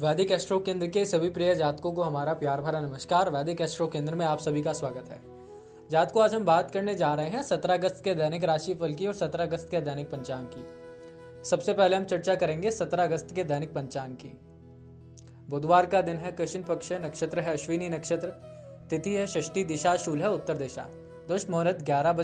वैदिक एस्ट्रो केंद्र के सभी प्रिय जातकों को हमारा प्यार भरा नमस्कार। वैदिक एस्ट्रो केंद्र में आप सभी का स्वागत है। जातकों, आज हम बात करने जा रहे हैं 17 अगस्त के दैनिक राशिफल की और 17 अगस्त के दैनिक पंचांग की। सबसे पहले हम चर्चा करेंगे 17 अगस्त के दैनिक पंचांग की। बुधवार का दिन है, कृष्ण पक्ष है, नक्षत्र है अश्विनी नक्षत्र, तिथि है षष्ठी, दिशा शूल है उत्तर दिशा। दुष्ट मुहूर्त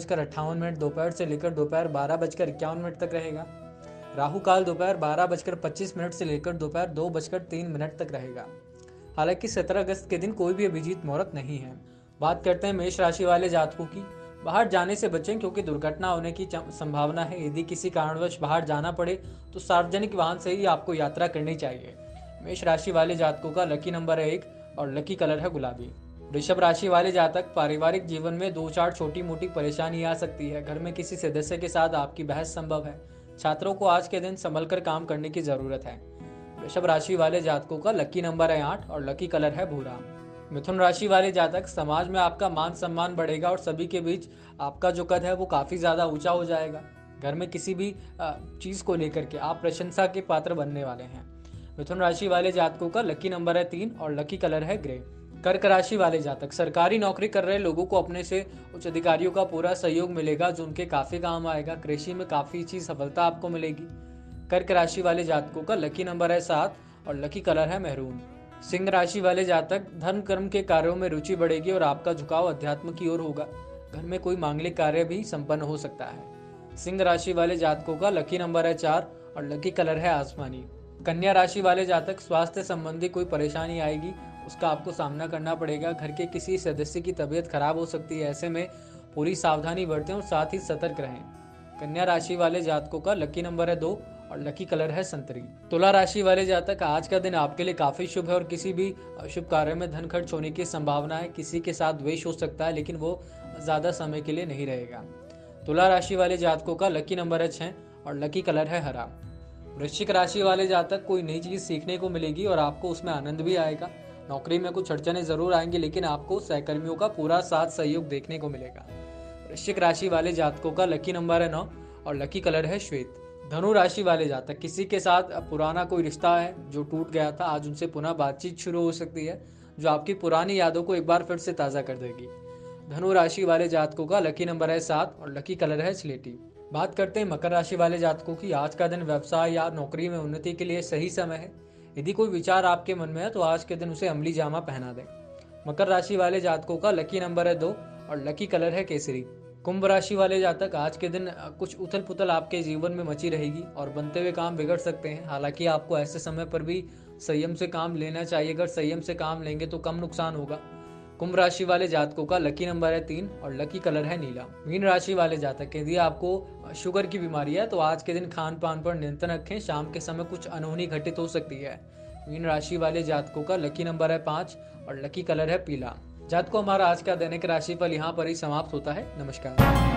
11:58 दोपहर से लेकर दोपहर 12:51 तक रहेगा। राहु काल दोपहर 12:25 से लेकर दोपहर 2:03 तक रहेगा। हालांकि 17 अगस्त के दिन कोई भी अभिजीत मुहूर्त नहीं है। बात करते हैं मेष राशि वाले जातकों की। बाहर जाने से बचें क्योंकि दुर्घटना होने की संभावना है। यदि किसी कारणवश बाहर जाना पड़े तो सार्वजनिक वाहन से ही आपको यात्रा करनी चाहिए। मेष राशि वाले जातकों का लकी नंबर है 1 और लकी कलर है गुलाबी। वृषभ राशि वाले जातक, पारिवारिक जीवन में 2-4 छोटी मोटी परेशानी आ सकती है। घर में किसी सदस्य के साथ आपकी बहस संभव है। छात्रों को आज के दिन संभल कर काम करने की जरूरत है। वृषभ राशि वाले जातकों का लकी नंबर है 8 और लकी कलर है भूरा। मिथुन राशि वाले जातक, समाज में आपका मान सम्मान बढ़ेगा और सभी के बीच आपका जो कद है वो काफी ज्यादा ऊंचा हो जाएगा। घर में किसी भी चीज को लेकर के आप प्रशंसा के पात्र बनने वाले हैं। मिथुन राशि वाले जातकों का लकी नंबर है 3 और लकी कलर है ग्रे। कर्क राशि वाले जातक, सरकारी नौकरी कर रहे लोगों को अपने से उच्च अधिकारियों का पूरा सहयोग मिलेगा जो उनके काफी काम आएगा। कृषि में काफी अच्छी सफलता आपको मिलेगी। कर्क राशि वाले जातकों का लकी नंबर है 7 और लकी कलर है मैरून। सिंह राशि वाले जातक, धर्म कर्म के कार्यों में रुचि बढ़ेगी और आपका झुकाव अध्यात्म की ओर होगा। घर में कोई मांगलिक कार्य भी संपन्न हो सकता है। सिंह राशि वाले जातकों का लकी नंबर है 4 और लकी कलर है आसमानी। कन्या राशि वाले जातक, स्वास्थ्य संबंधी कोई परेशानी आएगी, उसका आपको सामना करना पड़ेगा। घर के किसी सदस्य की तबीयत खराब हो सकती है। ऐसे में पूरी सावधानी बरतें और साथ ही सतर्क रहें। कन्या राशि वाले जातकों का लकी नंबर है 2 और लकी कलर है संतरी। तुला राशि वाले जातक, आज का दिन आपके लिए काफी शुभ है और किसी भी शुभ कार्य में धन खर्च होने की संभावना है। किसी के साथ द्वेष हो सकता है लेकिन वो ज्यादा समय के लिए नहीं रहेगा। तुला राशि वाले जातकों का लकी नंबर है 6 और लकी कलर है हरा। वृश्चिक राशि वाले जातक, कोई नई चीज सीखने को मिलेगी और आपको उसमें आनंद भी आएगा। नौकरी में कुछ अड़चने जरूर आएंगी लेकिन आपको सहकर्मियों का पूरा साथ सहयोग देखने को मिलेगा। वृश्चिक राशि वाले जातकों का लकी नंबर है 9 और लकी कलर है श्वेत। धनु राशि वाले जातक, किसी के साथ पुराना कोई रिश्ता है जो टूट गया था, आज उनसे पुनः बातचीत शुरू हो सकती है जो आपकी पुरानी यादों को एक बार फिर से ताजा कर देगी। धनु राशि वाले जातकों का लकी नंबर है 7 और लकी कलर है स्लेटी। बात करते हैं मकर राशि वाले जातकों की। आज का दिन व्यवसाय या नौकरी में उन्नति के लिए सही समय है। यदि कोई विचार आपके मन में है तो आज के दिन उसे अमली जामा पहना दें। मकर राशि वाले जातकों का लकी नंबर है 2 और लकी कलर है केसरी। कुंभ राशि वाले जातक, आज के दिन कुछ उथल पुथल आपके जीवन में मची रहेगी और बनते हुए काम बिगड़ सकते हैं। हालांकि आपको ऐसे समय पर भी संयम से काम लेना चाहिए। अगर संयम से काम लेंगे तो कम नुकसान होगा। कुंभ राशि वाले जातकों का लकी नंबर है 3 और लकी कलर है नीला। मीन राशि वाले जातक, यदि आपको शुगर की बीमारी है तो आज के दिन खान पान पर नियंत्रण रखें। शाम के समय कुछ अनहोनी घटित हो सकती है। मीन राशि वाले जातकों का लकी नंबर है 5 और लकी कलर है पीला। जातकों, हमारा आज का दैनिक राशिफल यहाँ पर ही समाप्त होता है। नमस्कार।